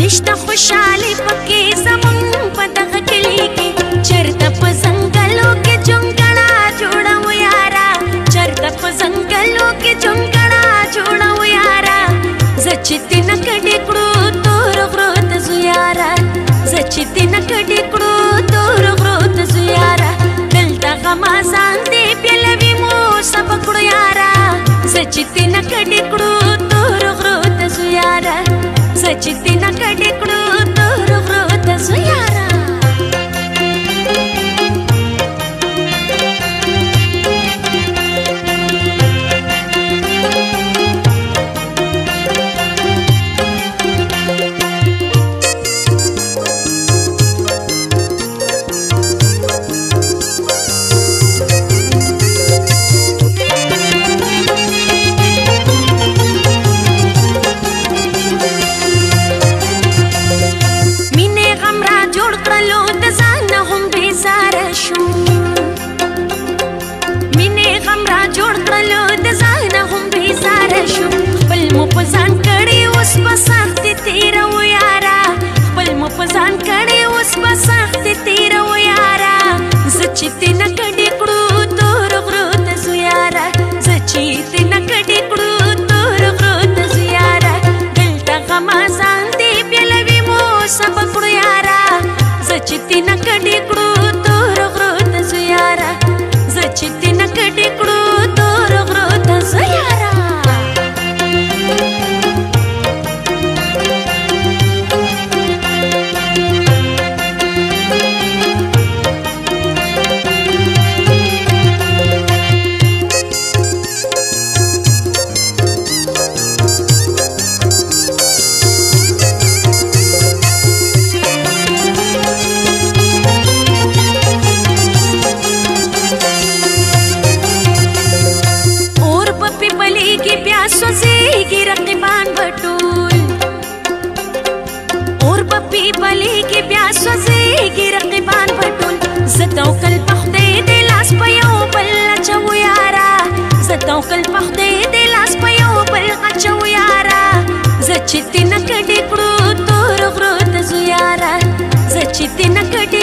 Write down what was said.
نشته خوشحالي پکې زمون په دغه کلي کې چرته په ځنګلو کې جونګړه جوړو یارا چرته په ځنګلو کې جونګړه جوړو یارا زه چې تنه کډې کړو تور غرو ته زو یارا زه چې تنه کډې کړو تور غرو ته زو یارا دلته غمازان دې پیلوي مو سب کړو یارا زه چې تنه کډې کړو تور غرو ته زو یارا زه چې تنه کډې کړو تور غرو ته زو یارا پزان کړي اوس په سخت تیر و یارا زچې تنه کډې کړو تور غرو ته زو یارا زچې تنه کډې کړو تور غرو ته زو یارا دلته غمازان دې پیلوي مو سب کړو یارا زچې تنه کډې کړو تور غرو ته زو یارا زچې تنه کډې کړو تور غرو ته زو یارا सोचेगी रकीबान बटूल और बपी बली की प्यास सोचेगी रकीबान बटूल ज़तों कल पख्ते दिलास पयो बल अच्छा यारा ज़तों कल पख्ते दिलास पयो बल अच्छा यारा ज़चिती न कड़ी कड़ू तोर ग्रोत ज़ुयारा ज़चिती न कड़ी